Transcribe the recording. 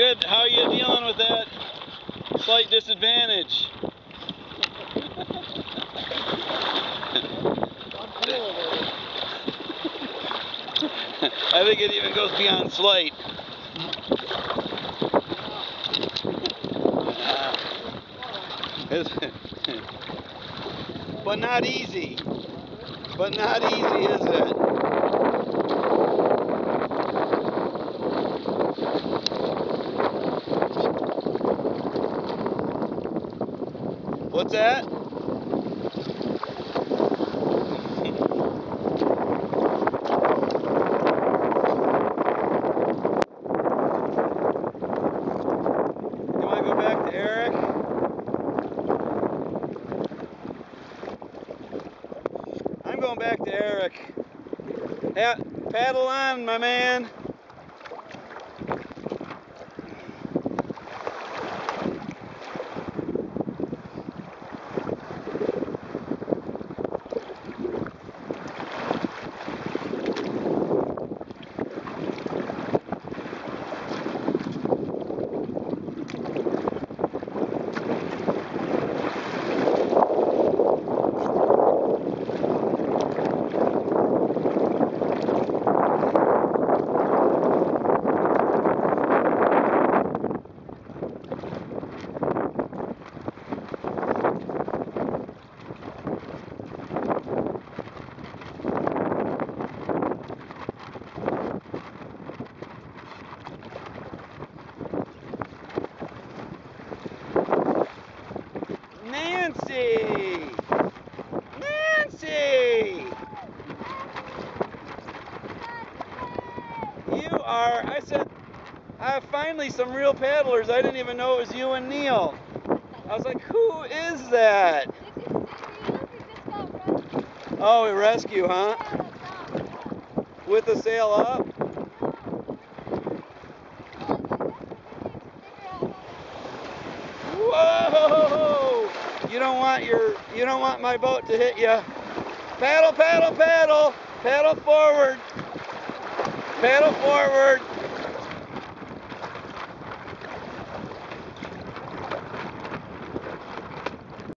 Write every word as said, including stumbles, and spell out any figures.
good. How are you dealing with that slight disadvantage? I think it even goes beyond slight. But not easy. But not easy, is it? What's that? You want to go back to Eric? I'm going back to Eric. Yeah, paddle on, my man. Nancy! Nancy! You are, I said, I have finally some real paddlers. I didn't even know it was you and Neil. I was like, who is that? Oh, a rescue, huh? With the sail up? Whoa! You don't want your, you don't want my boat to hit you. Paddle, paddle, paddle. Paddle forward. Paddle forward.